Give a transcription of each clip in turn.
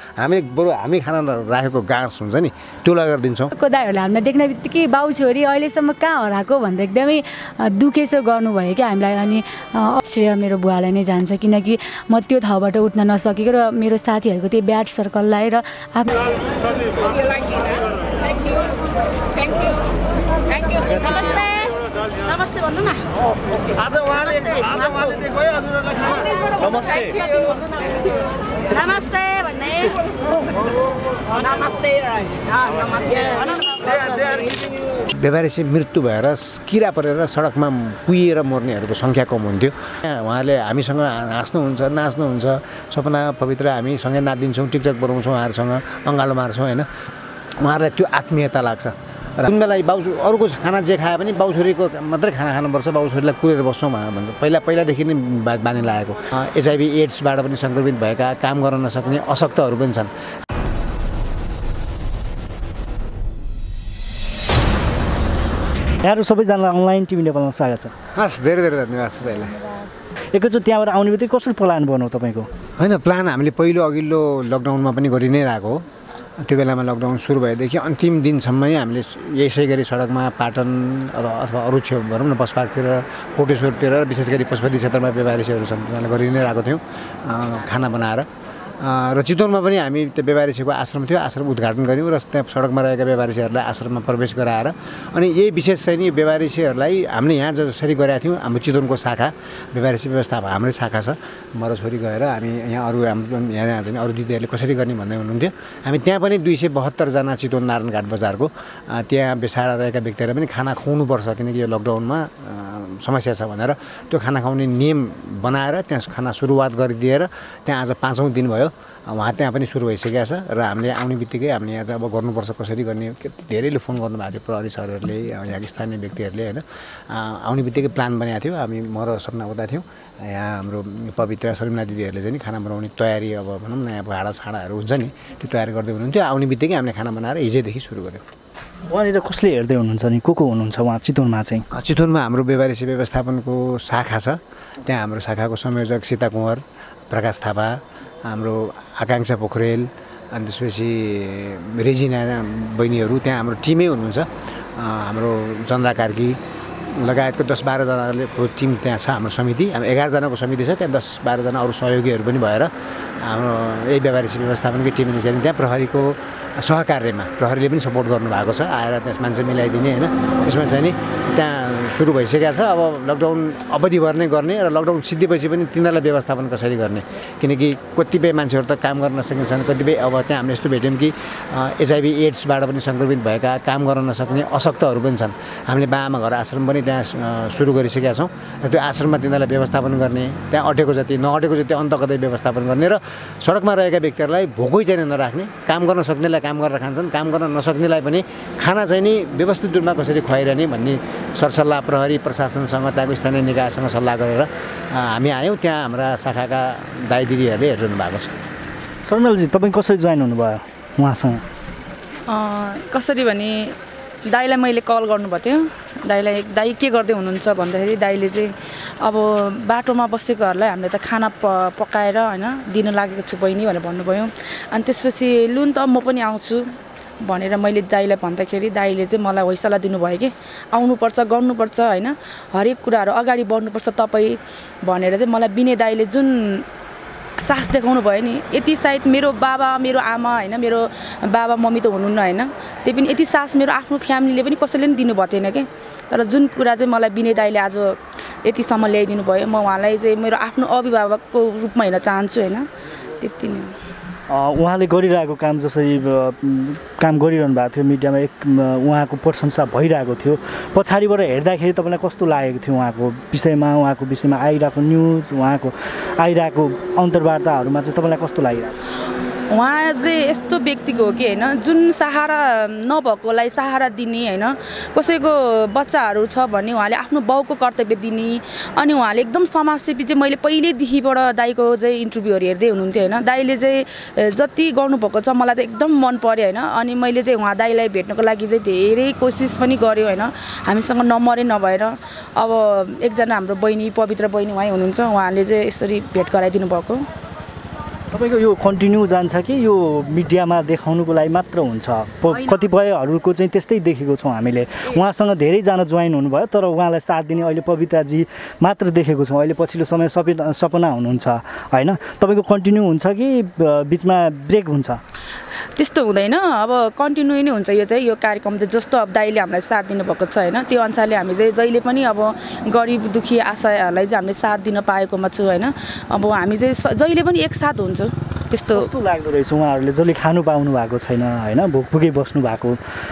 हामीले बरु हामी खाना राखेको गाँस हुन्छ नि त्यो लगेर दिन्छौँ। दाइहरूले हामीलाई देख्ने बित्तिकै बाउ छोरी अहिलेसम्म कहाँ हराएको भन्दा एकदमै दुखेसो गर्नुभयो क्या हामीलाई। अनि श्रेय मेरो बुवालाई नै जान्छ किनकि म त्यो ठाउँबाट उठ्न नसकेको र मेरो साथीहरूको त्यो ब्याड सर्कललाई र नमस्ते भन्नु न। आज उहाँले दिएको है हजुरहरुलाई खाना। नमस्ते नमस्ते भन्ने नमस्ते नमस्ते। बेबारेसी मृत्यु भएर किरा परेर सडकमा कुहिएर मर्नेहरूको सङ्ख्या कम हुन्थ्यो। उहाँहरूले हामीसँग हाँस्नुहुन्छ नाच्नुहुन्छ सपना पवित्र हामीसँगै नाचिदिन्छौँ टिकटक बनाउँछौँ उहाँहरूसँग अङ्गालो मार्छौँ होइन। उहाँहरूलाई त्यो आत्मीयता लाग्छ र कुन बेला बाउ अरूको खाना जे खाए पनि बाउ छोरीको मात्रै खाना खानुपर्छ बाउ छोरीलाई कुरेर बस्छौँ भन्छ। पहिलादेखि नै बानी लागेको। HIV एड्सबाट पनि सङ्क्रमित भएका काम गर्न नसक्ने अशक्तहरू पनि छन्। यहाँहरू सबैजनालाई अनलाइन टिभी नेपालमा स्वागत छ। हस् धेरै धेरै धन्यवाद सबैलाई। एकैचोटि त्यहाँबाट आउने बित्तिकै कसरी प्लान बनाऊ तपाईँको? होइन प्लान हामीले पहिलो अघिल्लो लकडाउनमा पनि गरि नै रहेको हो। त्यो बेलामा लकडाउन सुरु भएदेखि अन्तिम दिनसम्मै हामीले यसै गरी सडकमा पाटन अथवा अरू छेउ भनौँ न बसपार्कतिर कोटेश्वरतिर विशेष गरी पशुपति क्षेत्रमा व्यापारीहरू छन् तिनीहरूले गरि नै रहेको थियौँ खाना बनाएर। र चितवनमा पनि हामी त्यो व्यापारीको आश्रम थियो आश्रम उद्घाटन गऱ्यौँ र त्यहाँ सडकमा रहेका व्यापारीहरूलाई आश्रममा प्रवेश गराएर अनि यही विशेष चाहिँ नि व्यापारीहरूलाई हामीले यहाँ जसरी गरेका थियौँ हाम्रो चितवनको शाखा व्यापारी व्यवस्था हाम्रै शाखा छ म र छोरी गएर हामी यहाँ अरू हाम्रो यहाँ चाहिँ अरू दिदीहरूले कसरी गर्ने भन्दै हुनुहुन्थ्यो। हामी त्यहाँ पनि 272 जना चितवन नारायणघाट बजारको त्यहाँ बेसारा रहेका व्यक्तिहरूलाई पनि खाना खुवाउनुपर्छ किनकि यो लकडाउनमा समस्या छ भनेर त्यो खाना खुवाउने नियम बनाएर त्यहाँ खाना सुरुवात गरिदिएर त्यहाँ आज 5औं दिन भयो उहाँ त्यहाँ पनि सुरु भइसकेको छ र हामीले आउने बित्तिकै हामीले यहाँ चाहिँ अब गर्नुपर्छ कसरी गर्ने धेरैले फोन गर्नुभएको थियो प्रहरी सरहरूले यहाँको स्थानीय व्यक्तिहरूले होइन। आउने बित्तिकै प्लान बनाएको थियो हामी म र सपना उता थियौँ यहाँ हाम्रो पवित्र शर्मिला दिदीहरूले चाहिँ खाना बनाउने तयारी अब भनौँ न यहाँ भाँडासाँडाहरू हुन्छ नि त्यो तयारी गर्दै हुनुहुन्थ्यो। आउने बित्तिकै हामीले खाना बनाएर हिजोदेखि सुरु गऱ्यौँ। उहाँनिर कसले हेर्दै हुनुहुन्छ नि को हुनुहुन्छ उहाँ चितवनमा चाहिँ? चितवनमा हाम्रो व्यापारी व्यवस्थापनको शाखा छ त्यहाँ हाम्रो शाखाको संयोजक सीता कुँवर प्रकाश थापा हाम्रो आकाङ्क्षा पोखरेल अनि त्यसपछि रेजिना बहिनीहरू त्यहाँ हाम्रो टिमै हुनुहुन्छ। हाम्रो चन्द्रा कार्की लगायतको 10-12 जनाको टिम त्यहाँ छ हाम्रो समिति। हाम्रो 11 जनाको समिति छ त्यहाँ 10-12 जना अरू सहयोगीहरू पनि भएर हाम्रो यही व्यापारी व्यवस्थापनकै टिमले चाहिँ त्यहाँ प्रहरीको सहकार्यमा प्रहरीले पनि सपोर्ट गर्नुभएको छ आएर त्यस मान्छे मिलाइदिने होइन। यसमा चाहिँ नि त्यहाँ सुरु भइसकेको छ अब लकडाउन अवधिभर नै गर्ने र लकडाउन सिद्धिएपछि पनि तिनीहरूलाई व्यवस्थापन कसरी गर्ने किनकि कतिपय मान्छेहरू त काम गर्न नसक्ने छन् कतिपय अब त्यहाँ हामीले यस्तो भेट्यौँ कि HIV एड्सबाट पनि सङ्क्रमित भएका काम गर्न नसक्ने अशक्तहरू पनि छन्। हामीले बाआमा घर आश्रम पनि त्यहाँ सुरु गरिसकेका छौँ र त्यो आश्रममा तिनीहरूलाई व्यवस्थापन गर्ने त्यहाँ अटेको जति नअटेको जति अन्त कतै व्यवस्थापन गर्ने र सडकमा रहेका व्यक्तिहरूलाई भोकै चाहिँ नराख्ने काम गर्न सक्नेलाई काम गरेर खान्छन् काम गर्न नसक्नेलाई पनि खाना चाहिँ नि व्यवस्थित रूपमा कसरी खुवाइरहने भन्ने सरसल्लाह प्रहरी प्रशासनसँग त्यहाँको स्थानीय निकायसँग सल्लाह गरेर हामी आयौँ। त्यहाँ हाम्रा शाखाका दाइ दिदीहरूले हेरिरहनु भएको छ। शर्मिलाजी तपाईँ कसरी जोइन हुनुभयो उहाँसँग? कसरी भने दाइलाई मैले कल गर्नुभएको थियो दाइलाई दाइ के गर्दै हुनुहुन्छ भन्दाखेरि दाइले चाहिँ अब बाटोमा बसेकोहरूलाई हामीले त खाना पकाएर होइन दिन लागेको छु बहिनी भनेर भन्नुभयो। अनि त्यसपछि लु नि त म पनि आउँछु भनेर मैले दाइलाई भन्दाखेरि दाइले चाहिँ मलाई हैसला दिनुभयो कि आउनुपर्छ गर्नुपर्छ होइन हरेक कुराहरू अगाडि बढ्नुपर्छ तपाईँ भनेर चाहिँ मलाई बिने दाइले जुन साहस देखाउनु भयो नि यति सायद मेरो बाबा मेरो आमा होइन मेरो बाबा मम्मी त हुनुहुन्न होइन त्यही पनि यति साहस मेरो आफ्नो फ्यामिलीले पनि कसैले पनि दिनुभएको थिएन कि तर जुन कुरा चाहिँ मलाई बिने दाइले आज यतिसम्म ल्याइदिनु भयो म उहाँलाई चाहिँ मेरो आफ्नो अभिभावकको रूपमा हेर्न चाहन्छु होइन त्यति नै। उहाँले गरिरहेको काम जसरी काम गरिरहनु भएको थियो मिडियामा एक उहाँको प्रशंसा भइरहेको थियो पछाडिबाट हेर्दाखेरि तपाईँलाई कस्तो लागेको थियो उहाँको विषयमा आइरहेको न्युज उहाँको आइरहेको अन्तर्वार्ताहरूमा चाहिँ तपाईँलाई कस्तो लागिरहेको? उहाँ चाहिँ यस्तो व्यक्तिको हो कि होइन जुन सहारा नभएकोलाई सहारा दिने होइन कसैको बच्चाहरू छ भने उहाँले आफ्नो बाउको कर्तव्य दिने अनि उहाँले एकदम समाजसेवी चाहिँ मैले पहिल्यैदेखिबाट दाइको चाहिँ इन्टरभ्यूहरू हेर्दै हुनुहुन्थ्यो होइन दाइले चाहिँ जति गर्नुभएको छ मलाई चाहिँ एकदम मन पर्यो होइन। अनि मैले चाहिँ उहाँ दाइलाई भेट्नको लागि चाहिँ धेरै कोसिस पनि गऱ्यो होइन हामीसँग नम्बरै नभएर अब एकजना हाम्रो बहिनी पवित्र बहिनी उहाँ हुनुहुन्छ उहाँले चाहिँ यसरी भेट गराइदिनु भएको। तपाईँको यो कन्टिन्यू जान्छ कि यो मिडियामा देखाउनुको लागि मात्र हुन्छ? कतिपयहरूको चाहिँ त्यस्तै देखेको छौँ हामीले। उहाँसँग धेरैजना जोइन हुनुभयो तर उहाँलाई साथ दिने अहिले पवित्राजी मात्र देखेको छौँ। अहिले पछिल्लो समय सपना हुनुहुन्छ होइन? तपाईँको कन्टिन्यू हुन्छ कि बिचमा ब्रेक हुन्छ? त्यस्तो हुँदैन, अब कन्टिन्यू नै हुन्छ। यो चाहिँ यो कार्यक्रम चाहिँ जस्तो अब दाइले हामीलाई साथ दिनुभएको छ होइन, त्यो अनुसारले हामी चाहिँ जहिले पनि अब गरिब दुखी आशाहरूलाई चाहिँ हामीले साथ दिन पाएकोमा छु होइन। अब हामी चाहिँ जहिले पनि एकसाथ हुन्छौँ। त्यस्तो कस्तो लाग्दो रहेछ उहाँहरूले जसले खानु पाउनु भएको छैन होइन, भोकभोकै बस्नु भएको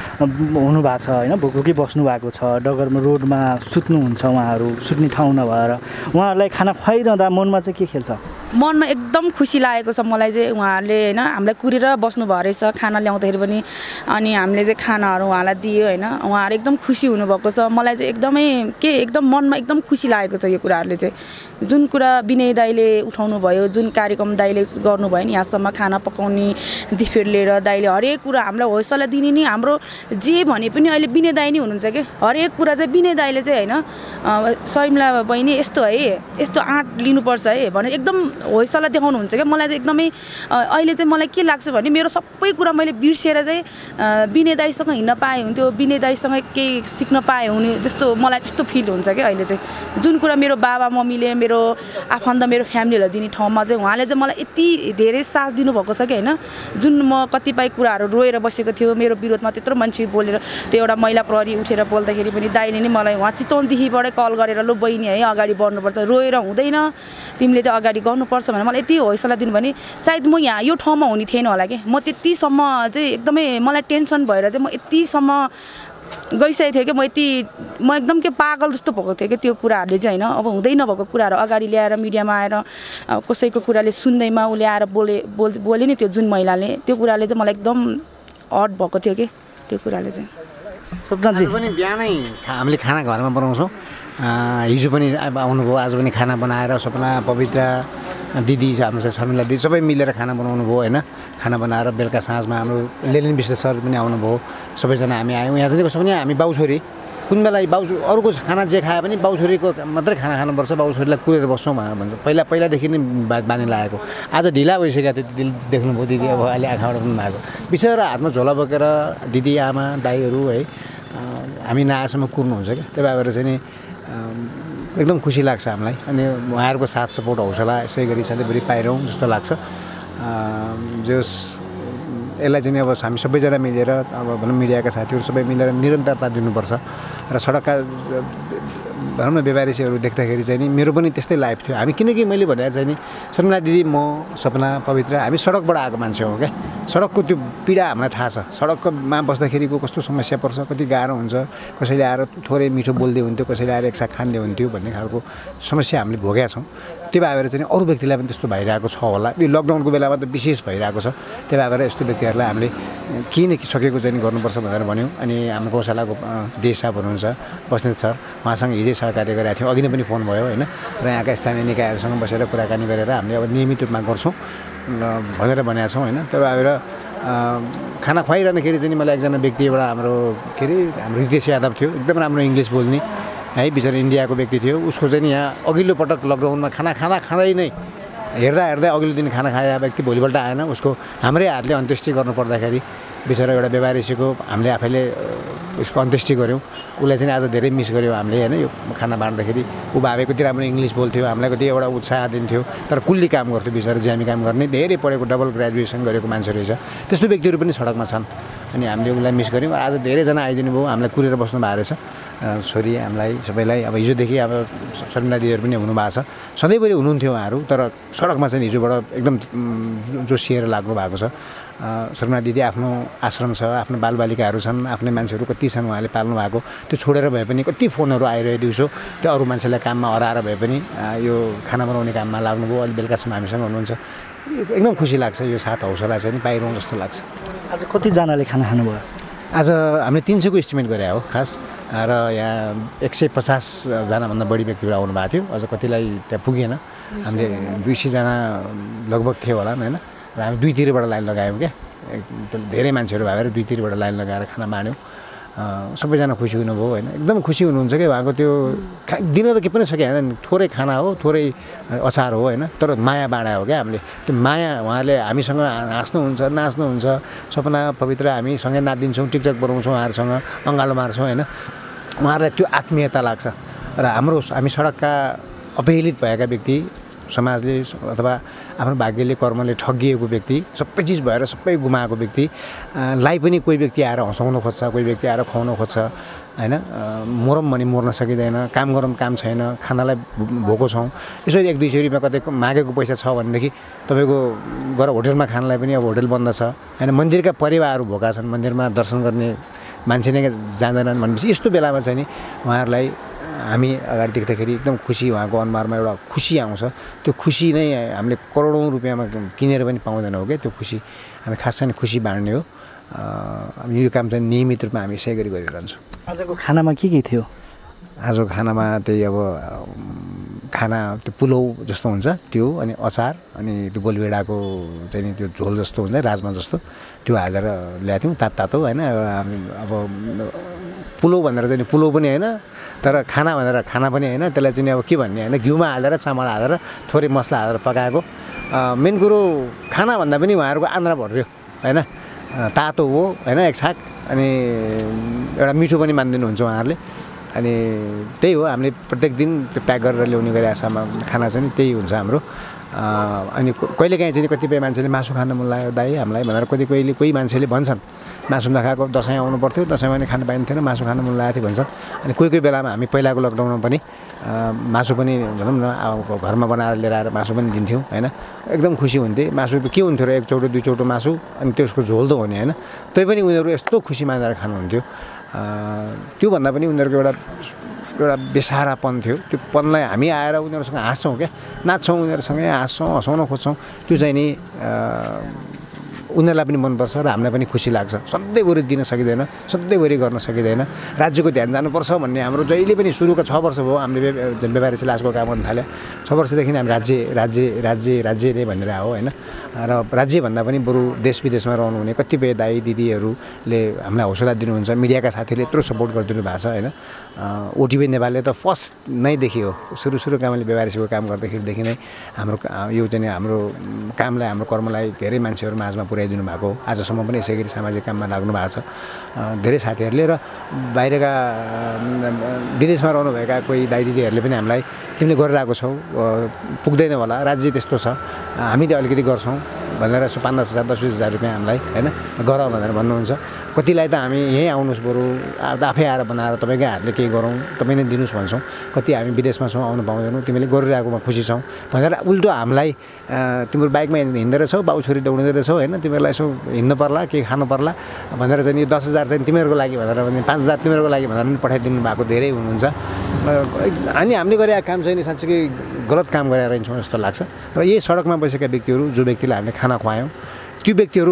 हुनुभएको छ होइन, भोकभोकै बस्नु भएको छ, डगरमा रोडमा सुत्नुहुन्छ उहाँहरू, सुत्ने ठाउँ नभएर उहाँहरूलाई खाना खुवाइरहँदा मनमा चाहिँ के खेल्छ? मनमा एकदम खुसी लागेको छ मलाई चाहिँ। उहाँहरूले होइन हामीलाई कुरेर बस्नुभयो रहेछ खाना ल्याउँदाखेरि पनि, अनि हामीले चाहिँ खानाहरू उहाँलाई दियो होइन। उहाँहरू एकदम खुसी हुनुभएको छ। मलाई चाहिँ एकदम मनमा एकदम खुसी लागेको छ यो कुराहरूले चाहिँ। जुन कुरा विनय दाइले उठाउनु भयो, जुन कार्यक्रम दाइले गर्नुभयो नि, यहाँसम्म खाना पकाउने दिफेर लिएर दाइले हरेक कुरा हामीलाई हौसला दिने नि, हाम्रो जे भने पनि अहिले विनय दाइ नै हुनुहुन्छ कि हरेक कुरा चाहिँ विनय दाइले चाहिँ होइन, शर्मिला बहिनी यस्तो है, यस्तो आँट लिनुपर्छ है भनेर एकदम हौसला देखाउनुहुन्छ क्या। मलाई चाहिँ एकदमै अहिले चाहिँ मलाई के लाग्छ भने मेरो सबै कुरा मैले बिर्सेर चाहिँ विनय दाइसँग हिँड्न पाएँ हुन्थ्यो, विनय दाइसँग केही सिक्न पाएँ हुने जस्तो मलाई त्यस्तो फिल हुन्छ क्या अहिले चाहिँ। जुन कुरा मेरो बाबा मम्मीले, मेरो आफन्त, मेरो फ्यामिलीहरूलाई दिने ठाउँमा चाहिँ उहाँले चाहिँ मलाई यति धेरै साथ दिनुभएको छ कि होइन। जुन म कतिपय कुराहरू रोएर बसेको थियो, मेरो विरोधमा त्यत्रो मान्छे बोलेर, त्यो एउटा महिला प्रहरी उठेर बोल्दाखेरि पनि दाइले नै मलाई उहाँ चितवनदेखिबाटै कल गरेर लु बहिनी है अगाडि बढ्नुपर्छ, रोएर हुँदैन, तिमीले चाहिँ अगाडि गर्नुपर्छ भनेर मलाई यति हौसला दिनु भने सायद म यहाँ यो ठाउँमा हुने थिएन होला कि। म त्यतिसम्म चाहिँ एकदमै मलाई टेन्सन भएर चाहिँ म यतिसम्म गइसकेको थिएँ कि म एकदम के पागल जस्तो भएको थियो कि त्यो कुराहरूले चाहिँ होइन। अब हुँदै नभएको कुराहरू अगाडि ल्याएर मिडियामा आएर कसैको कुराले सुन्दैमा उसले आएर बोले नि, त्यो जुन महिलाले, त्यो कुराले चाहिँ मलाई एकदम हट भएको थियो कि त्यो कुराले चाहिँ। सपनाजी पनि बिहानै हामीले खाना घरमा बनाउँछौँ। हिजो पनि आउनुभयो, आज पनि खाना बनाएर सपना, पवित्र दिदी हाम्रो शर्मिला दिदी सबै मिलेर खाना बनाउनु भयो होइन। खाना बनाएर बेलुका साँझमा हाम्रो लेलिन विश्व सर पनि आउनुभयो, सबैजना हामी आयौँ। यहाँ चाहिँ कस्तो पनि हामी बाउछोरी कुन बेला अरूको खाना जे खाए पनि बाउछोरीको मात्रै खाना खानुपर्छ, बाउछोरीलाई कुरेर बस्छौँ भनेर भन्छ। पहिलादेखि नै बानी लागेको। आज ढिला भइसक्यो त्यो देख्नुभयो दिदी, अब अहिले आँखाबाट पनि भएको छ। बिचरा हातमा झोला बोकेर दिदी आमा दाइहरू है हामी नआएसम्म कुर्नुहुन्छ क्या। त्यही भएर चाहिँ नि एकदम खुसी लाग्छ हामीलाई। अनि उहाँहरूको साथ सपोर्ट हौसला यसै गरी सधैँभरि पाइरहँ जस्तो लाग्छ। जस यसलाई चाहिँ अब हामी सबैजना मिलेर अब भनौँ मिडियाका साथीहरू सबै मिलेर निरन्तरता दिनुपर्छ। र सडकका भनौँ न व्यापारीहरू देख्दाखेरि चाहिँ नि मेरो पनि त्यस्तै लाइफ थियो। हामी किनकि मैले भने चाहिँ नि शर्मिला दिदी, म, सपना, पवित्र हामी सडकबाट आएको मान्छे हो क्या। सडकको त्यो पीडा हामीलाई थाहा छ। सडकमा बस्दाखेरिको कस्तो समस्या पर्छ, कति गाह्रो हुन्छ, कसैले आएर थोरै मिठो बोल्दै हुन्थ्यो, कसैले आएर एकसाथ खाँदै हुन्थ्यो भन्ने खालको समस्या हामीले भोगेका छौँ। त्यो भएर चाहिँ अरू व्यक्तिलाई पनि त्यस्तो भइरहेको छ होला। यो लकडाउनको बेलामा त विशेष भइरहेको छ। त्यही भएर यस्तो व्यक्तिहरूलाई हामीले किन सकेको चाहिँ गर्नुपर्छ भनेर भन्यौँ। अनि हाम्रो गौशालाको देश साहब हुनुहुन्छ बस्नेत सर, उहाँसँग हिजै सहकार्य गरेका थियौँ। अघि नै पनि फोन भयो होइन। र यहाँका स्थानीय निकायहरूसँग बसेर कुराकानी गरेर हामीले अब नियमित रूपमा गर्छौँ भनेर भनेका छौँ होइन। त्यही भएर खाना खुवाइरहँदाखेरि चाहिँ मलाई एकजना व्यक्ति एउटा हाम्रो के अरे हाम्रो रितेश यादव थियो, एकदम राम्रो इङ्ग्लिस बोल्ने है, बिचरा इन्डियाको व्यक्ति थियो। उसको चाहिँ नि यहाँ अघिल्लो पटक लकडाउनमा खाना खाँदै नै हेर्दा अघिल्लो दिन खाना खाए व्यक्ति भोलिपल्ट आएन। उसको हाम्रै हातले अन्त्येष्टि गर्नु पर्दाखेरि बिचरा एउटा व्यापारीको हामीले आफैले उसको अन्त्येष्टि गऱ्यौँ। उसलाई चाहिँ आज धेरै मिस गऱ्यौँ हामीले होइन। यो खाना बाँड्दाखेरि ऊ भावे कति राम्रो इङ्ग्लिस बोल्थ्यो, हामीलाई कति एउटा उत्साह दिन्थ्यो, तर कुल्ली काम गर्थ्यो बिचरा, ज्यामी काम गर्ने, धेरै पढेको, डबल ग्रेजुएसन गरेको मान्छे रहेछ। त्यस्तो व्यक्तिहरू पनि सडकमा छन्। अनि हामीले उसलाई मिस गऱ्यौँ। आज धेरैजना आइदिनु भयो, हामीलाई कुरेर बस्नु भएको रहेछ छोरी हामीलाई सबैलाई। अब हिजोदेखि अब शर्मिला दिदीहरू पनि हुनुभएको छ, सधैँभरि हुनुहुन्थ्यो उहाँहरू, तर सडकमा चाहिँ हिजोबाट एकदम जोसिएर लाग्नु भएको छ। शर्मिला दिदी आफ्नो आश्रम छ, आफ्नो बालबालिकाहरू छन्, आफ्नै मान्छेहरू कति छन् उहाँले पाल्नु भएको। त्यो छोडेर भए पनि कति फोनहरू आइरह्यो दिउँसो, त्यो अरू मान्छेलाई काममा हराएर भए पनि यो खाना बनाउने काममा लाग्नुभयो। अहिले बेलुकासम्म हामीसँग हुनुहुन्छ। एकदम खुसी लाग्छ। यो साथ हौसला चाहिँ पाइरहँ जस्तो लाग्छ। आज कतिजनाले खाना खानुभयो? आज हामीले 300 को इस्टिमेट गरे हो खास, र यहाँ 150 जनाभन्दा बढी व्यक्तिहरू आउनु भएको थियो। अझ कतिलाई त्यहाँ पुगेन, हामीले 200 जना लगभग थियो होला होइन। र हामी दुईतिरबाट लाइन लगायौँ क्या, धेरै मान्छेहरू भएर दुईतिरबाट लाइन लगाएर खाना बाँड्यौँ। सबैजना खुसी हुनुभयो होइन एकदम खुसी हुनुहुन्छ कि उहाँको त्यो दिन त के पनि सकिएन थोरै खाना हो थोरै अचार हो होइन तर माया बाँडा हो क्या हामीले त्यो माया उहाँहरूले हामीसँग हाँस्नुहुन्छ नाच्नुहुन्छ सपना पवित्र हामीसँगै नाचिदिन्छौँ टिकटक बनाउँछौँ उहाँहरूसँग अँगालो मार्छौँ होइन उहाँहरूलाई त्यो आत्मीयता लाग्छ र हामी सडकका अवहेलित भएका व्यक्ति समाजले अथवा आफ्नो भाग्यले कर्मले ठगिएको व्यक्ति सबै चिज भएर सबै गुमाएको व्यक्तिलाई पनि कोही व्यक्ति आएर हँसाउन खोज्छ कोही व्यक्ति आएर खुवाउन खोज्छ होइन मरम भने मर्न सकिँदैन काम गरौँ काम छैन खानालाई भोको छौँ यसो 100-200 रुपियाँ कतै मागेको पैसा छ भनेदेखि तपाईँको गएर होटलमा खानलाई पनि अब होटल बन्द छ होइन मन्दिरका परिवारहरू भोका छन् मन्दिरमा दर्शन गर्ने मान्छे नै जाँदैनन् भनेपछि यस्तो बेलामा चाहिँ नि उहाँहरूलाई हामी अगाडि देख्दाखेरि एकदम खुसी उहाँको अनुहारमा एउटा खुसी आउँछ त्यो खुसी नै हामीले करोडौँ रुपियाँमा किनेर पनि पाउँदैनौँ क्या त्यो खुसी हामी खास चाहिँ खुसी बाँड्ने हो यो काम चाहिँ नियमित रूपमा हामी यसै गरी गरिरहन्छौँ आजको खानामा के थियो आजको खानामा त्यही अब खाना त्यो पुलाउ जस्तो हुन्छ त्यो अनि अचार अनि त्यो गोलभेडाको चाहिँ नि त्यो झोल जस्तो हुन्छ राजमा जस्तो त्यो हालेर ल्याएको थियौँ तातो होइन अब पुलाउ भनेर चाहिँ पुलाउ पनि होइन तर खाना भनेर खाना पनि होइन त्यसलाई चाहिँ अब के भन्ने होइन घिउमा हालेर चामल हालेर थोरै मसला हालेर पकाएको मेन कुरो खाना भन्दा पनि उहाँहरूको आन्द्रा भर्यो होइन तातो हो होइन एक छाक अनि एउटा मिठो पनि मानिदिनुहुन्छ उहाँहरूले अनि त्यही हो हामीले प्रत्येक दिन त्यो प्याक गरेर ल्याउने गरे आशामा खाना चाहिँ त्यही हुन्छ हाम्रो अनि कहिलेकाहीँ चाहिँ कतिपय मान्छेले मासु खान मन लाग्यो दाइ हामीलाई भनेर कोही मान्छेले भन्छन् मासु नखाएको दसैँ आउनु पर्थ्यो दसैँमा पनि खान पाइन्थेन मासु खान मन लागेको थियो भन्छन् अनि कोही बेलामा हामी पहिलाको लकडाउनमा पनि मासु पनि भनौँ न अब घरमा बनाएर लिएर आएर मासु पनि दिन्थ्यौँ होइन एकदम खुसी हुन्थे मासु त के हुन्थ्यो र 1 चौटो 2 चौटो मासु अनि त्यसको झोल त हो नि होइन त्यही पनि उनीहरू यस्तो खुसी मानेर खानुहुन्थ्यो त्योभन्दा पनि उनीहरूको एउटा बेसारापन थियो त्यो पनलाई हामी आएर उनीहरूसँग हाँस्छौँ क्या नाच्छौँ उनीहरूसँगै हाँस्छौँ हँसाउन खोज्छौँ त्यो चाहिँ नि उनीहरूलाई पनि मनपर्छ र हामीलाई पनि खुसी लाग्छ सधैँभरि दिन सकिँदैन सधैँभरि गर्न सकिँदैन राज्यको ध्यान जानुपर्छ भन्ने हाम्रो जहिले पनि सुरुको 6 वर्ष भयो हामीले व्यापारी सिलासको काम गर्न थाल्यो 6 वर्षदेखि हामी राज्य नै भनेर आयो होइन र राज्यभन्दा पनि बरु देश विदेशमा रहनुहुने कतिपय दाइ दिदीहरूले हामीलाई हौसला दिनुहुन्छ मिडियाका साथीहरूले यत्रो सपोर्ट गरिदिनु भएको छ होइन ओटिभी नेपालले त फर्स्ट नै देखियो सुरुका मैले व्यापारीको काम गर्दाखेरिदेखि नै हाम्रो यो चाहिँ हाम्रो कामलाई हाम्रो कर्मलाई धेरै मान्छेहरू माझमा पुर्याइदिनु भएको आजसम्म पनि यसै गरी सामाजिक काममा लाग्नु भएको छ धेरै साथीहरूले र बाहिरका विदेशमा रहनुभएका कोही दाइ दिदीहरूले पनि हामीलाई तिमीले गरिरहेको छौ पुग्दैन होला राज्य त्यस्तो छ हामीले अलिकति गर्छौँ भनेर यसो 5-10 हज़ार 10-20 हज़ार रुपियाँ हामीलाई होइन गर भनेर भन्नुहुन्छ कतिलाई त हामी यहीँ आउनुहोस् बरु आफै आएर बनाएर तपाईँकै हातले केही गरौँ तपाईँ नै दिनुहोस् भन्छौँ कति हामी विदेशमा छौँ आउनु पाउँदैनौँ तिमीले गरिरहेकोमा खुसी छौँ भनेर उल्टो हामीलाई तिम्रो बाइकमा हिँड्दै रहेछौ बाउ छोरी दौडिँदै रहेछौ होइन तिमीहरूलाई यसो हिँड्नु पर्ला केही खानु पर्ला भनेर चाहिँ यो 10 हज़ार चाहिँ तिमीहरूको लागि भनेर भने 5 हज़ार तिमीहरूको लागि भनेर पनि पठाइदिनु भएको धेरै हुनुहुन्छ अनि हामीले गरेका काम चाहिँ नि साँच्चै गलत काम गरेर रहन्छौँ जस्तो लाग्छ र यही सडकमा बसेका व्यक्तिहरू जो व्यक्तिलाई हामीले खाना खुवायौँ त्यो व्यक्तिहरू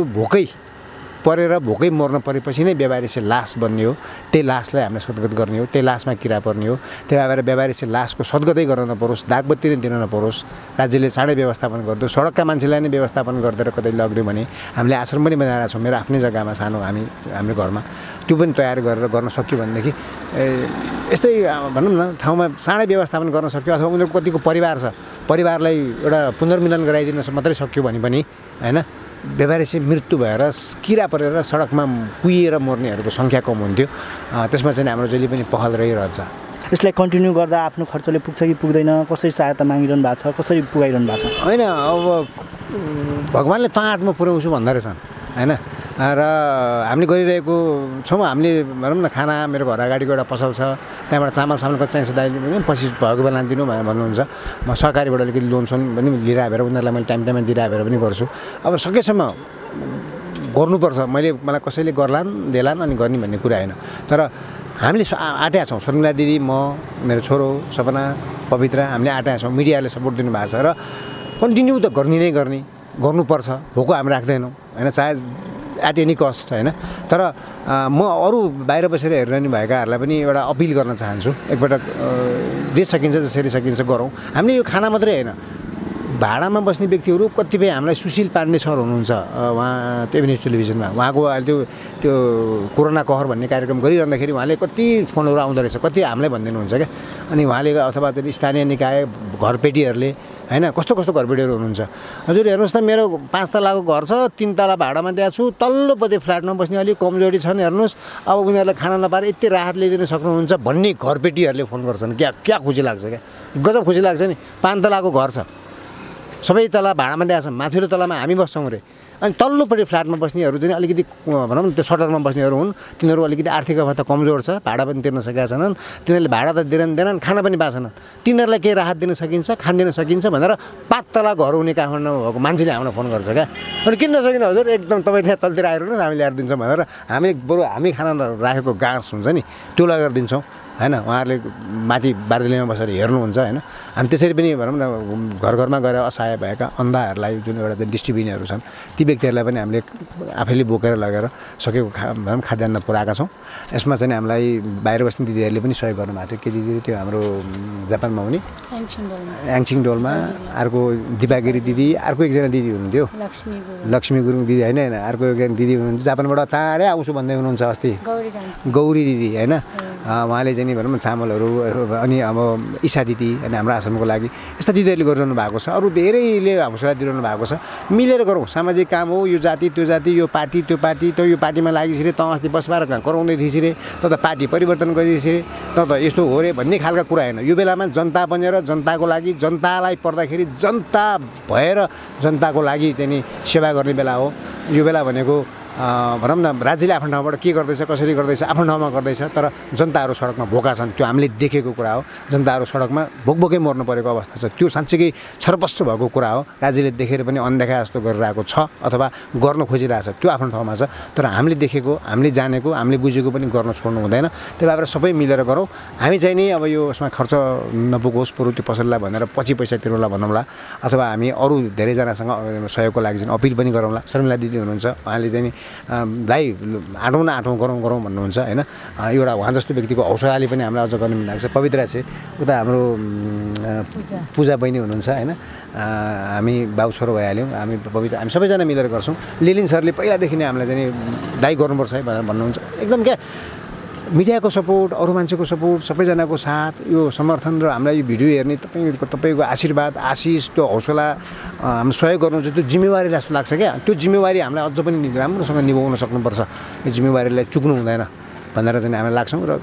भोकै मर्न परेपछि नै व्यापारीसे लास बन्ने हो त्यही लासलाई हामीले सद्गत गर्ने हो त्यही लासमा किरा पर्ने हो त्यही भएर व्यापारीसे लासको सद्गतै गर्न नपरोस् दागबत्ती नै दिन नपरोस् राज्यले चाँडै व्यवस्थापन गरिदियो सडकका मान्छेलाई नै व्यवस्थापन गरिदिएर कतै लग्यो भने हामीले आश्रम पनि बनाएर छौँ मेरो आफ्नै जग्गामा सानो हाम्रो घरमा त्यो पनि तयार गरेर गर्न सक्यो भनेदेखि यस्तै भनौँ न ठाउँमा चाँडै व्यवस्थापन गर्न सक्यो अथवा उनीहरूको कतिको परिवार छ परिवारलाई एउटा पुनर्मिलन गराइदिन मात्रै सक्यो भने पनि होइन व्यापारी चाहिँ मृत्यु भएर किरा परेर सडकमा कुहिएर मर्नेहरूको सङ्ख्या कम हुन्थ्यो त्यसमा चाहिँ हाम्रो जहिले पनि पहल रहिरहन्छ यसलाई कन्टिन्यू गर्दा आफ्नो खर्चले पुग्छ कि पुग्दैन कसरी सहायता मागिरहनु भएको छ कसरी पुगाइरहनु भएको छ होइन अब भगवान्ले त हातमा पुर्याउँछु भन्दा रहेछन् होइन र हामीले गरिरहेको छौँ हामीले भनौँ न खाना मेरो घर अगाडिको एउटा पसल छ त्यहाँबाट चामल सामलको चाहिन्छ दाइ पछि भएको बेला दिनु भनेर भन्नुहुन्छ म सरकारीबाट अलिकति लोन सोन पनि लिइरहेर उनीहरूलाई मैले टाइममा दिइरहेर पनि गर्छु अब सकेसम्म गर्नुपर्छ मलाई कसैले गर्लान् देलान् अनि गर्ने भन्ने कुरा होइन तर हामीले आँटेका छौँ शर्मिला दिदी म मेरो छोरो सपना पवित्र हामीले आँटेका छौँ मिडियाले सपोर्ट दिनुभएको छ र कन्टिन्यू त गर्नुपर्छ भोको हामी राख्दैनौँ होइन चाहे एट एनी कस्ट होइन तर म अरू बाहिर बसेर हेरिरहनु भएकाहरूलाई पनि एउटा अपिल गर्न चाहन्छु एकपटक जे सकिन्छ जसरी सकिन्छ गरौँ हामीले यो खाना मात्रै होइन भाडामा बस्ने व्यक्तिहरू कतिपय हामीलाई सुशील पाण्डे सर हुनुहुन्छ उहाँ टेभी न्युज टेलिभिजनमा उहाँको अहिले त्यो कोरोना कहर भन्ने कार्यक्रम गरिरहँदाखेरि उहाँले कति फोनहरू आउँदो रहेछ कति हामीलाई भनिदिनुहुन्छ क्या अनि उहाँले अथवा चाहिँ स्थानीय निकाय घरपेटीहरूले हैन कस्तो कस्तो घरपेटीहरू हुनुहुन्छ हजुर हेर्नुहोस् त मेरो 5 तलाको घर छ 3 तला भाडामा दिएको छु तल्लोपट्टि फ्ल्याटमा बस्ने अलिक कमजोरी छन् हेर्नुहोस् अब उनीहरूलाई खाना नपाएर यति राहत ल्याइदिन सक्नुहुन्छ भन्ने घरपेटीहरूले फोन गर्छन् क्या खुसी लाग्छ क्या गजब खुसी लाग्छ नि 5 तलाको घर छ सबै तला भाडामा दिएको छ माथिल्लो तलामा हामी बस्छौँ रे अनि तल्लोपट्टि फ्ल्याटमा बस्नेहरू चाहिँ अलिकति भनौँ न त्यो सटरमा बस्नेहरू हुन् तिनीहरू अलिकति आर्थिक अवस्था कमजोर छ भाडा पनि तिर्न सकेका छैनन् तिनीहरूले भाडा त दिँदैनन् खाना पनि पाएछन् तिनीहरूलाई केही राहत दिन सकिन्छ खान दिन सकिन्छ भनेर 5 तला घर हुने काठमाडौँमा भएको मान्छेले हामीलाई फोन गर्छ क्या अनि किन नसकिन हजुर एकदम तपाईँ त्यहाँ तलतिर आइरहनुहोस् हामी ल्याएर दिन्छौँ भनेर हामी बरु हामी खाना राखेको गाँस हुन्छ नि त्यो लगेर दिन्छौँ हैन उहाँहरूले माथि बारदेलीमा बसेर हेर्नुहुन्छ हैन अनि त्यसरी पनि भनौँ न घर घरमा गएर असहाय भएका अन्धाहरूलाई जुन एउटा डिस्ट्रिब्युटरहरू छन् ती व्यक्तिहरूलाई पनि हामीले आफैले बोकेर लगेर सकेको भनौँ खाद्यान्न पुऱ्याएका छौँ यसमा चाहिँ हामीलाई बाहिर बस्ने दिदीहरूले पनि सहयोग गर्नुभएको थियो के दिदी त्यो हाम्रो जापानमा हुने याङछिङ डोलमा अर्को दिपागिरी दिदी अर्को एकजना दिदी हुनुहुन्थ्यो लक्ष्मी गुरुङ दिदी हैन अर्को एकजना दिदी हुनुहुन्थ्यो जापानबाट चाँडै आउँछु भन्दै हुनुहुन्छ अस्ति गौरी दिदी हैन उहाँले चाहिँ नि भनौँ न चामलहरू अनि अब ईशा दिदी अनि हाम्रो आश्रमको लागि यस्ता दिदीहरूले गरिरहनु भएको छ अरू धेरैले हौसला दिइरहनु भएको छ मिलेर गरौँ सामाजिक काम हो यो जाति त्यो जाति यो पार्टी त्यो पार्टी त यो पार्टीमा लागिसरे त अस्ति बसबार कराउँदै थिएँ त पार्टी परिवर्तन गरिदिएँ त यस्तो हो रे भन्ने खालका कुरा होइन यो बेलामा जनता बनेर जनताको लागि जनतालाई पर्दाखेरि जनता भएर जनताको लागि चाहिँ नि सेवा गर्ने बेला हो यो बेला भनेको भनौँ न राज्यले आफ्नो ठाउँबाट के गर्दैछ कसरी गर्दैछ आफ्नो ठाउँमा गर्दैछ तर जनताहरू सडकमा भोका छन् त्यो हामीले देखेको कुरा हो जनताहरू सडकमा भोकभोकै मर्नु परेको अवस्था छ त्यो साँच्चीकै छरपष्ट भएको कुरा हो राज्यले देखेर पनि अनदेखा जस्तो गरिरहेको छ अथवा गर्न खोजिरहेछ त्यो आफ्नो ठाउँमा छ तर हामीले देखेको हामीले जानेको हामीले बुझेको पनि गर्न छोड्नु हुँदैन त्यही भएर सबै मिलेर गरौँ हामी चाहिँ नि अब यो यसमा खर्च नपुगोस् बरु त्यो पसललाई भनेर पछि पैसा तिरौँला भनौँला अथवा हामी अरू धेरैजनासँग सहयोगको लागि चाहिँ अपिल पनि गरौँला शर्मिला दिदी हुनुहुन्छ उहाँले चाहिँ दाइ आँटौँ गरौँ भन्नुहुन्छ होइन एउटा उहाँ जस्तो व्यक्तिको हौसलाले पनि हामीलाई अझ गर्न मिल्छ पवित्र छ उता हाम्रो पूजा बहिनी हुनुहुन्छ होइन हामी बाउ छोरो भइहाल्यौँ हामी पवित्र हामी सबैजना मिलेर गर्छौँ लिलिन सरले पहिलादेखि नै हामीलाई चाहिँ दाइ गर्नुपर्छ है भनेर भन्नुहुन्छ एकदम क्या मिडियाको सपोर्ट अरू मान्छेको सपोर्ट सबैजनाको साथ यो समर्थन र हामीलाई यो भिडियो हेर्ने तपाईँको आशीर्वाद आशिष त्यो हौसला हाम्रो सहयोग गर्नु चाहिँ त्यो जिम्मेवारी जस्तो लाग्छ क्या त्यो जिम्मेवारी हामीलाई अझ पनि राम्रोसँग निभाउन सक्नुपर्छ यो जिम्मेवारीलाई चुक्नु हुँदैन भनेर चाहिँ हामीलाई लाग्छौँ र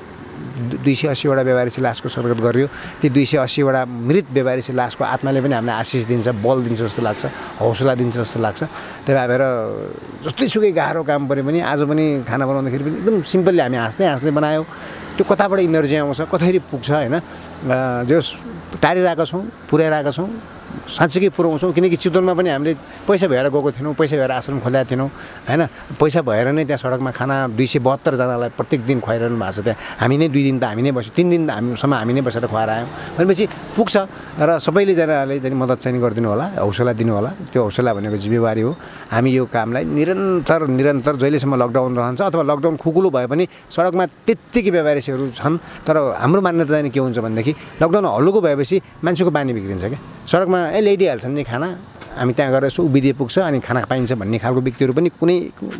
280वटा बेवारिसी लासको स्वागत गरियो ती 280वटा मृत बेवारिसी लासको आत्माले पनि हामीलाई आशिष दिन्छ बल दिन्छ जस्तो लाग्छ हौसला दिन्छ जस्तो लाग्छ त्यही भएर जस्तैसुकै गाह्रो काम परे पनि आज पनि खाना बनाउँदाखेरि पनि एकदम सिम्पलली हामी हाँस्दै बनायौँ त्यो कताबाट इनर्जी आउँछ कतैरी पुग्छ होइन जस टारिरहेका छौँ पुर्याइरहेका छौँ साँच्चीकै पुऱ्याउँछौँ किनकि चितवनमा पनि हामीले पैसा भएर गएको थिएनौँ पैसा भएर आश्रम खोलेका थिएनौँ होइन पैसा भएर नै त्यहाँ सडकमा खाना 272 जनालाई प्रत्येक दिन खुवाइरहनु भएको छ त्यहाँ हामी नै 2 दिन त हामी नै बस्यौँ 3 दिन त हामीसम्म हामी नै बसेर खुवाएर आयौँ भनेपछि पुग्छ र सबैले जनाले चाहिँ मद्दत चाहिँ गरिदिनु होला हौसला दिनु होला त्यो हौसला भनेको जिम्मेवारी हो हामी यो कामलाई निरन्तर जहिलेसम्म लकडाउन रहन्छ अथवा लकडाउन खुकुलो भए पनि सडकमा त्यत्तिकै बेवारिसीहरू छन् तर हाम्रो मान्यता चाहिँ के हुन्छ भनेदेखि लकडाउन हल्लुको भएपछि मान्छेको बानी बिग्रिन्छ क्या सडकमा ल्याइदिइहाल्छन् नि खाना हामी त्यहाँ गएर यसो उभिदिए पुग्छ अनि खाना पाइन्छ भन्ने खालको व्यक्तिहरू पनि कुनै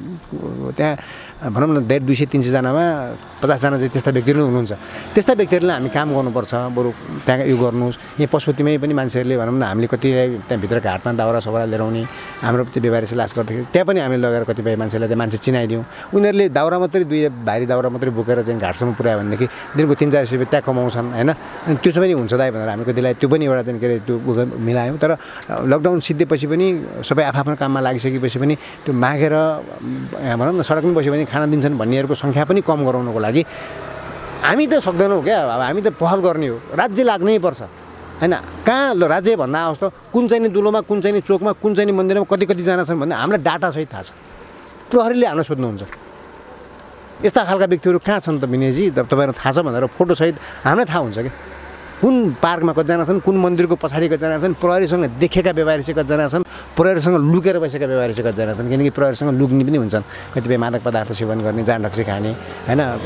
त्यहाँ भनौँ न 150-200-300 जनामा 50 जना चाहिँ त्यस्ता व्यक्तिहरू नै हुनुहुन्छ त्यस्ता व्यक्तिहरूलाई हामी काम गर्नुपर्छ बरु त्यहाँ यो गर्नुहोस् यहाँ पशुपतिमै पनि मान्छेहरूले भनौँ न हामीले कति त्यहाँभित्र घाटमा दाउरा सौरा लिएर आउने हाम्रो त्यो बेवारिसी लास गर्दाखेरि त्यहाँ पनि हामीले लगेर कतिपय मान्छेलाई त्यो मान्छे चिनाइदिउँ उनीहरूले दाउरा मात्रै 2 भारी दाउरा मात्रै बोकेर चाहिँ घाटसम्म पुऱ्यायो भनेदेखि दिनको 300-400 रुपियाँ त्यहाँ कमाउँछन् होइन अनि त्यो पनि हुन्छ दाइ भनेर हामी कतिलाई त्यो पनि एउटा चाहिँ के अरे त्यो मिलायौँ तर लकडाउन सिद्धिएपछि पनि सबै आफ्नो काममा लागिसकेपछि पनि त्यो मागेर भनौँ न सडकमै बस्यो भने खाना दिन्छन् भन्नेहरूको सङ्ख्या पनि कम गराउनको लागि हामी त सक्दैनौँ क्या अब हामी त पहल गर्ने हो राज्य लाग्नै पर्छ होइन कहाँ राज्य भन्दा आओस् त कुन चाहिँ दुलोमा कुन चाहिँ चोकमा कुन चाहिँ मन्दिरमा कतिजना छन् भन्दा हामीलाई डाटासहित थाहा छ प्रहरीले हामीलाई सोध्नुहुन्छ यस्ता खालका व्यक्तिहरू कहाँ छन् त विनयजी तपाईँलाई थाहा छ भनेर फोटोसहित हामीलाई थाहा हुन्छ क्या कुन पार्कमा कतिजना छन् कुन मन्दिरको पछाडि कतिजना छन् प्रहरीसँग देखेका बेवारिसी कतिजना छन् प्रहरीसँग लुकेर बसेका बेवारिसी कतिजना छन् किनकि प्रहरीसँग लुक्ने पनि हुन्छन् कतिपय मादक पदार्थ सेवन गर्ने जान रक्सी खाने होइन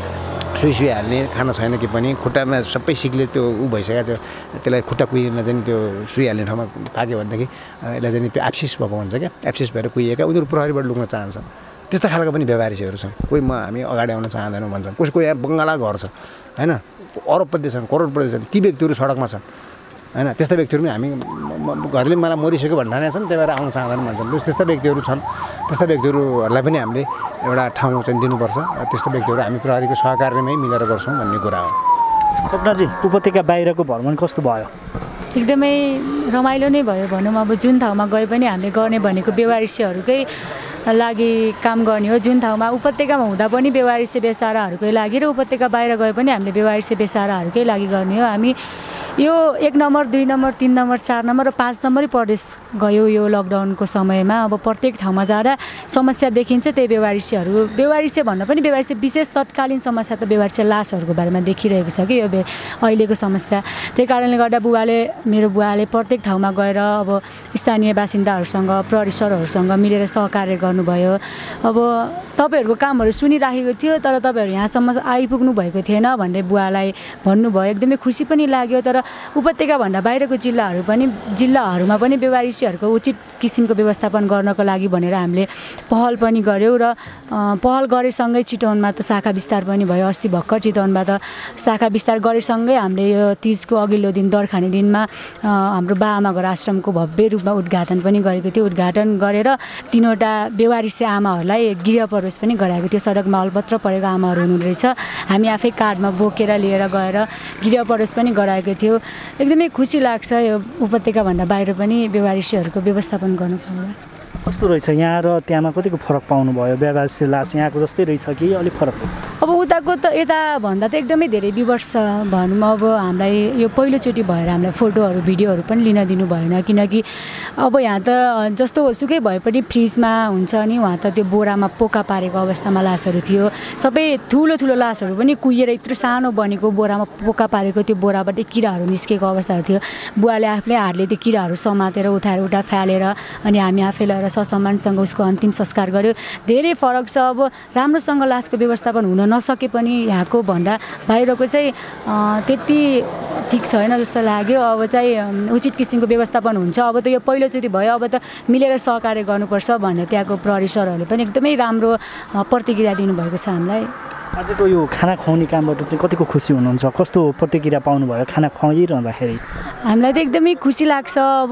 सुई हाल्ने खाना छैन कि पनि खुट्टामा सबै सिक्ले त्यो भइसकेको छ त्यसलाई खुट्टा कुहिन चाहिँ त्यो सुई हाल्ने ठाउँमा पाक्यो भनेदेखि यसलाई चाहिँ त्यो एप्सिस भएको हुन्छ क्या एप्सिस भएर कुहिएका उनीहरू प्रहरीबाट लुक्न चाहन्छन् त्यस्ता खालको पनि व्यापारीहरू छन् कोही हामी अगाडि आउन चाहँदैनौँ भन्छन् कसैको यहाँ बङ्गाला घर छ होइन अरबपति छन् करोडपति छन् ती व्यक्तिहरू सडकमा छन् होइन त्यस्ता व्यक्तिहरू पनि हामी घरले मलाई मरिसक्यो भन्ने ठानेका छन् त्यही भएर आउन चाहँदैन भन्छन् त्यस्ता व्यक्तिहरू छन् त्यस्ता व्यक्तिहरूलाई पनि हामीले एउटा ठाउँ चाहिँ दिनुपर्छ त्यस्तो व्यक्तिहरू हामी प्रहरीको सहकार्यमै मिलेर गर्छौँ भन्ने कुरा हो सपनाजी उपत्यका बाहिरको भ्रमण कस्तो भयो एकदमै रमाइलो नै भयो भनौँ अब जुन ठाउँमा गए पनि हामीले गर्ने भनेको बेवारिसेहरूकै लागि काम गर्ने हो जुन ठाउँमा उपत्यकामा हुँदा पनि बेवारिसे बेसाराहरूकै लागि र उपत्यका बाहिर गए पनि हामीले बेवारिसे बेसाराहरूकै लागि गर्ने हो हामी यो 1 नम्बर 2 नम्बर 3 नम्बर 4 नम्बर र 5 नम्बरै प्रदेश गयो यो लकडाउनको समयमा अब प्रत्येक ठाउँमा जाँदा समस्या देखिन्छ त्यही बेवारिसे भन्न पनि बेवारिसे विशेष तत्कालीन समस्या त बेवारिसे लासहरूको बारेमा देखिरहेको छ कि यो अहिलेको समस्या त्यही कारणले गर्दा मेरो बुवाले प्रत्येक ठाउँमा गएर अब स्थानीय बासिन्दाहरूसँग प्रहरीसरहरूसँग मिलेर सहकार्य गर्नुभयो अब तपाईँहरूको कामहरू सुनिराखेको थियो तर तपाईँहरू यहाँसम्म आइपुग्नु भएको थिएन भन्ने बुवालाई भन्नुभयो एकदमै खुसी पनि लाग्यो तर उपत्यकाभन्दा बाहिरको जिल्लाहरूमा पनि बेवारिसेहरूको उचित किसिमको व्यवस्थापन गर्नको लागि भनेर हामीले पहल पनि गऱ्यौँ र पहल गरेसँगै चितवनमा त शाखा विस्तार पनि भयो अस्ति भर्खर चितवनबाट शाखा विस्तार गरेसँगै हामीले यो तीजको अघिल्लो दिन दरखाने दिनमा हाम्रो बाआमाघर आश्रमको भव्य रूपमा उद्घाटन पनि गरेको थियो उद्घाटन गरेर 3वटा बेवारिसे आमाहरूलाई गृह प्रवेश पनि गराएको थियो सडकमा अलपत्र परेको आमाहरू हुनुहुँदो रहेछ हामी आफै कार्डमा बोकेर लिएर गएर गृह प्रवेश पनि गराएको थियो एकदमै खुसी लाग्छ यो उपत्यकाभन्दा बाहिर पनि बेवारिसेहरूको व्यवस्थापन गर्नु पाउँदा कस्तो रहेछ यहाँ र त्यहाँमा कतिको फरक पाउनुभयो बेवारिसे लास यहाँको जस्तै रहेछ कि अलिक फरक रहेछ अब उताको त यताभन्दा त एकदमै धेरै विवर्ष भनौँ अब हामीलाई यो पहिलोचोटि भएर हामीलाई फोटोहरू भिडियोहरू पनि लिन दिनु भएन किनकि अब यहाँ त जस्तो सुकै भए पनि फ्रिजमा हुन्छ नि उहाँ त त्यो बोरामा पोका पारेको अवस्थामा लासहरू थियो सबै ठुलो लासहरू पनि कुहिएर यत्रो सानो बनेको बोरामा पोका पारेको त्यो बोराबाट किराहरू निस्केको अवस्थाहरू थियो बुवाले आफ्नै हातले त्यो किराहरू समातेर उठाएर फ्यालेर अनि हामी आफै लगाएर ससम्मानसँग उसको अन्तिम संस्कार गर्यो धेरै फरक छ अब राम्रोसँग लासको व्यवस्थापन हुन नसके पनि यहाँको भन्दा बाहिरको चाहिँ त्यति ठिक छैन जस्तो लाग्यो अब चाहिँ उचित किसिमको व्यवस्थापन हुन्छ अब त यो पहिलोचोटि भयो अब त मिलेर सहकार्य गर्नुपर्छ भन्ने त्यहाँको प्रहरी सरहरूले पनि एकदमै राम्रो प्रतिक्रिया दिनुभएको छ हामीलाई आजको यो खाना खुवाउने कामबाट चाहिँ कतिको खुसी हुनुहुन्छ कस्तो प्रतिक्रिया पाउनुभयो खाना खुवाइरहँदाखेरि हामीलाई त एकदमै खुसी लाग्छ अब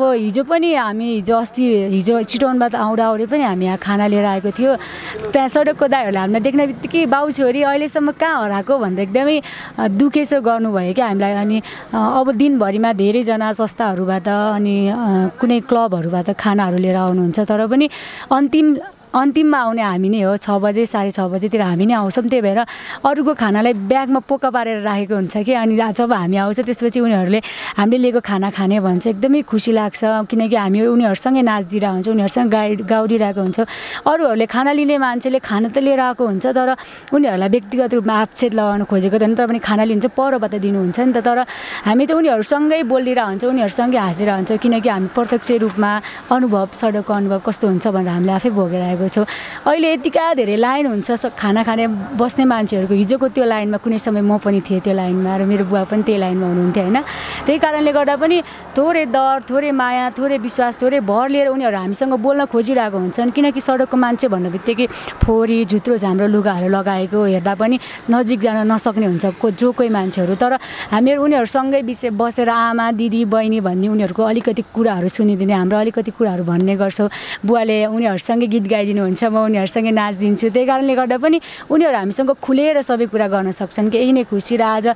हिजो चितवनबाट आउँदा पनि हामी यहाँ खाना लिएर आएको थियो त्यहाँ सडकको दाइहरूले हामीलाई देख्ने बित्तिकै बाउ छोरी अहिलेसम्म कहाँ हराएको भनेर एकदमै दुखेसो गर्नुभयो क्या हामीलाई अनि अब दिनभरिमा धेरैजना संस्थाहरूबाट अनि कुनै क्लबहरूबाट खानाहरू लिएर आउनुहुन्छ तर पनि अन्तिममा आउने हामी नै हो 6 बजे 6:30 बजेतिर हामी नै आउँछौँ त्यही भएर अरूको खानालाई ब्यागमा पोका पारेर राखेको हुन्छ कि अनि जब हामी आउँछ त्यसपछि उनीहरूले हामीले लिएको खाना खाने भन्छ एकदमै खुसी लाग्छ किनकि हामी उनीहरूसँगै नाच्दिरहेको हुन्छ उनीहरूसँग गाउदिरहेको हुन्छ अरूहरूले खाना लिने मान्छेले खाना त लिएर आएको हुन्छ तर उनीहरूलाई व्यक्तिगत रूपमा आक्षेप लगाउन खोजेको त तर पनि खाना लिन्छ परबाट दिनुहुन्छ नि त तर हामी त उनीहरूसँगै बोलिदिरहेको हुन्छ उनीहरूसँगै हाँसिदिरहेको हुन्छ किनकि हामी प्रत्यक्ष रूपमा सडकको अनुभव कस्तो हुन्छ भनेर हामीले आफै भोगेर आएको छौँ अहिले यतिका धेरै लाइन हुन्छ खाना खाने बस्ने मान्छेहरूको हिजोको त्यो लाइनमा कुनै समय म पनि थिएँ त्यो लाइनमा र मेरो बुवा पनि त्यही लाइनमा हुनुहुन्थ्यो होइन त्यही कारणले गर्दा पनि थोरै डर थोरै माया थोरै विश्वास थोरै भर लिएर उनीहरू हामीसँग बोल्न खोजिरहेको हुन्छन् किनकि सडकको मान्छे भन्ने बित्तिकै फोहोरी झुत्रो झाम्रो लुगाहरू लगाएको हेर्दा पनि नजिक जान नसक्ने हुन्छ जो कोही मान्छेहरू तर हामीहरू उनीहरूसँगै बसेर आमा दिदी बहिनी भन्ने उनीहरूको अलिकति कुराहरू सुनिदिने हाम्रो अलिकति कुराहरू भन्ने गर्छौँ बुवाले उनीहरूसँगै गीत गाइदिनुहुन्छ म उनीहरूसँगै नाच्दिन्छु त्यही कारणले गर्दा पनि उनीहरू हामीसँग खुलेर सबै कुरा गर्न सक्छन् कि यही नै खुसी र आज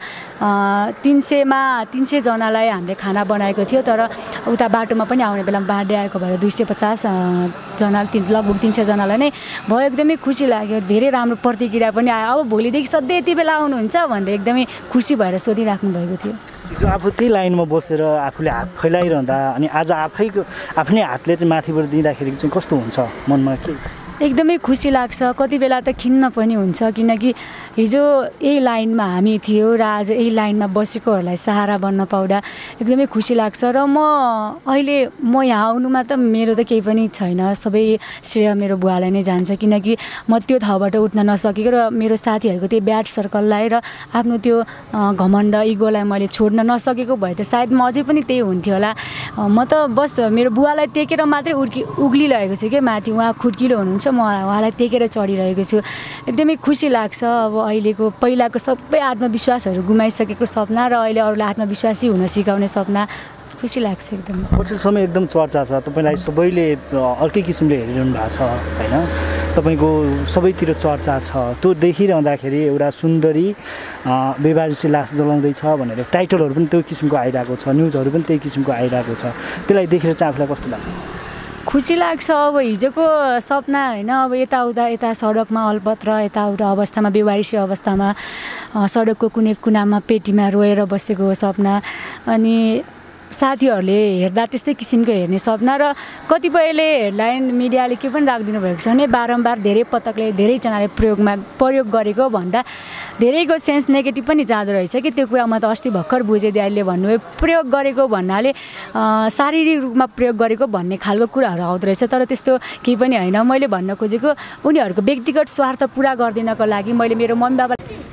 300 जनालाई हामीले खाना बनाएको थियो तर उता बाटोमा पनि आउने बेलामा बाँड्दै आएको भएर 250 जना लगभग 300 जनालाई नै भयो एकदमै खुसी लाग्यो धेरै राम्रो प्रतिक्रिया पनि आयो अब भोलिदेखि सधैँ यति बेला आउनुहुन्छ भन्दै एकदमै खुसी भएर सोधिराख्नु भएको थियो हिजो आफू त्यही लाइनमा बसेर आफूले हात फैलाइरहँदा अनि आज आफ्नै हातले चाहिँ माथिबाट दिँदाखेरि चाहिँ कस्तो हुन्छ मनमा के एकदमै खुसी लाग्छ, कति बेला त खिन्न पनि हुन्छ किनकि हिजो यही लाइनमा हामी थियौँ र आज यही लाइनमा बसेकोहरूलाई सहारा बन्न पाउँदा एकदमै खुसी लाग्छ र अहिले म यहाँ आउनुमा त मेरो त केही पनि छैन, सबै श्रेय मेरो बुवालाई नै जान्छ किनकि म त्यो ठाउँबाट उठ्न नसकेको र मेरो साथीहरूको त्यो ब्याड सर्कललाई र आफ्नो त्यो घमण्ड इगोलाई मैले छोड्न नसकेको भए त सायद म अझै पनि त्यही हुन्थ्यो होला। म त बस मेरो बुवालाई टेकेर मात्रै उक्लिरहेको छु कि माथि, उहाँ खुड्किलो हुनुहुन्छ, म उहाँलाई टेकेर चढिरहेको छु। एकदमै खुसी लाग्छ। अब अहिलेको पहिलाको सबै आत्मविश्वासहरू गुमाइसकेको सपना र अहिले अरूलाई आत्मविश्वासी हुन सिकाउने सपना, खुसी लाग्छ एकदम। पछिल्लो समय एकदम चर्चा छ, तपाईँलाई सबैले अर्कै किसिमले हेरिरहनु भएको छ होइन, तपाईँको सबैतिर चर्चा छ, त्यो देखिरहँदाखेरि एउटा सुन्दरी बेवारिसी लास जलाउँदैछ भनेर टाइटलहरू पनि त्यो किसिमको आइरहेको छ, न्युजहरू पनि त्यही किसिमको आइरहेको छ, त्यसलाई देखेर चाहिँ आफूलाई कस्तो लाग्छ? खुसी लाग्छ। अब हिजोको सपना होइन, अब यता सडकमा अल्पत्र यताउता अवस्थामा बेवारिसी अवस्थामा सडकको कुनै कुनामा पेटीमा रोएर बसेको सपना, अनि साथीहरूले हेर्दा त्यस्तै किसिमको हेर्ने सपना र कतिपयले हेडलाइन मिडियाले के पनि राखिदिनु भएको छ भने बारम्बार धेरै पटकले धेरैजनाले प्रयोग गरेको भन्दा धेरैको सेन्स नेगेटिभ पनि जाँदो रहेछ कि त्यो कुरा म त अस्ति भर्खर बुझेँ दाइले भन्नुभयो। प्रयोग गरेको भन्नाले शारीरिक रूपमा प्रयोग गरेको भन्ने खालको कुराहरू आउँदो रहेछ, तर त्यस्तो केही पनि होइन। मैले भन्न खोजेको उनीहरूको व्यक्तिगत स्वार्थ पुरा गरिदिनको लागि मैले मेरो मम्मी बाबा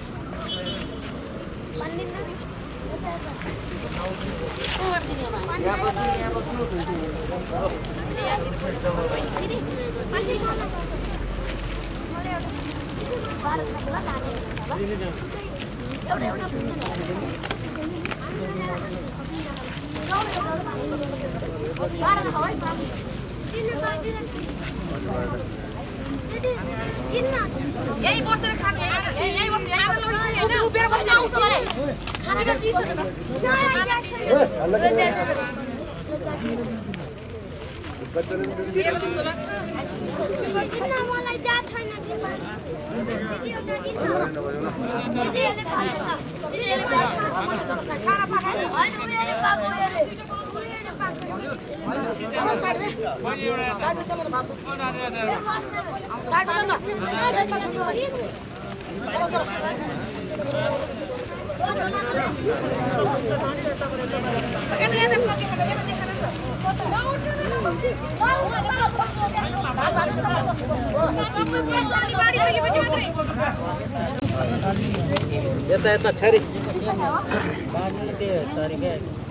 यही बसेर खाने यही बसेर उभिएर बस्ने आउनु गरे खानेको 30 मलाई जा छैन यता छरी बाँध्नु त्यो तरिका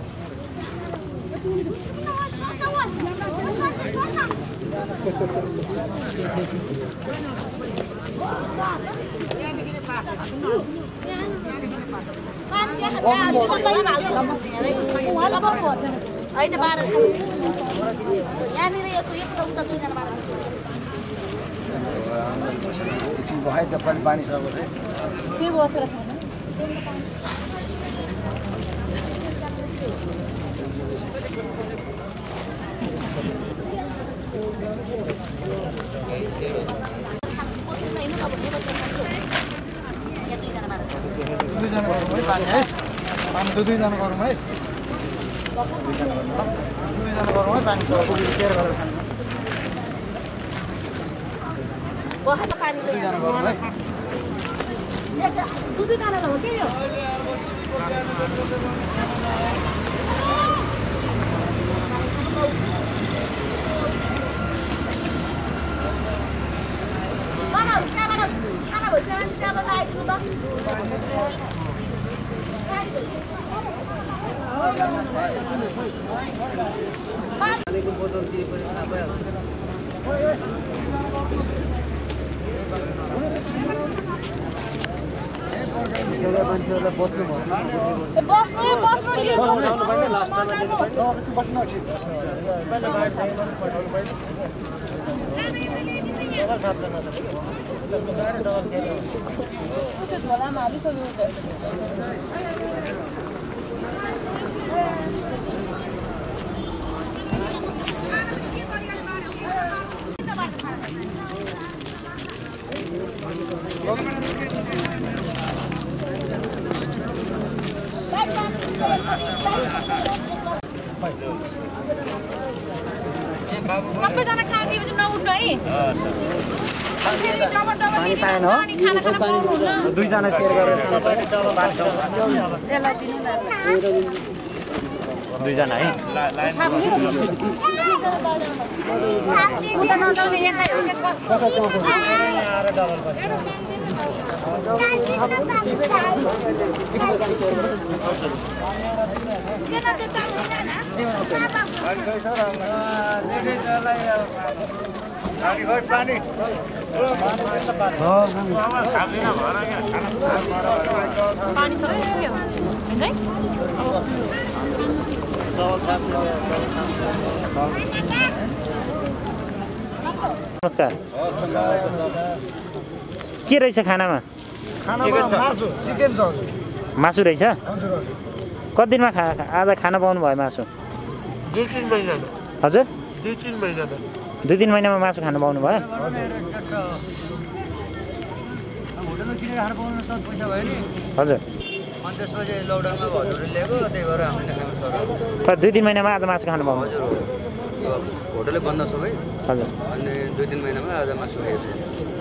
पानी सक्छ के बसेर खानु दुईजना गरौँ है पानी सेयर गरेर मान्छेहरूलाई बस्नु सबैजना खाना दिएपछि नउठ्नु है पानी पाएन हो दुईजना सेयर गरेर दुईजना है पानी सबै पुग्यो है नमस्कार के रहेछ खानामा मासु रहेछ कति दिनमा आज खाना पाउनु भयो मासु हजुर 2-3 महिनामा मासु खानु पाउनु भयो हजुर त्यसपछि लकडाउनमा हजुरले ल्याएको त्यही भएर हामीले खानु सक्यौँ 2-3 महिनामा आज मासु खानु पाउनु हजुर होटलै बन्द सबै हजुर अनि 2-3 महिनामा आज मासु खाएको छु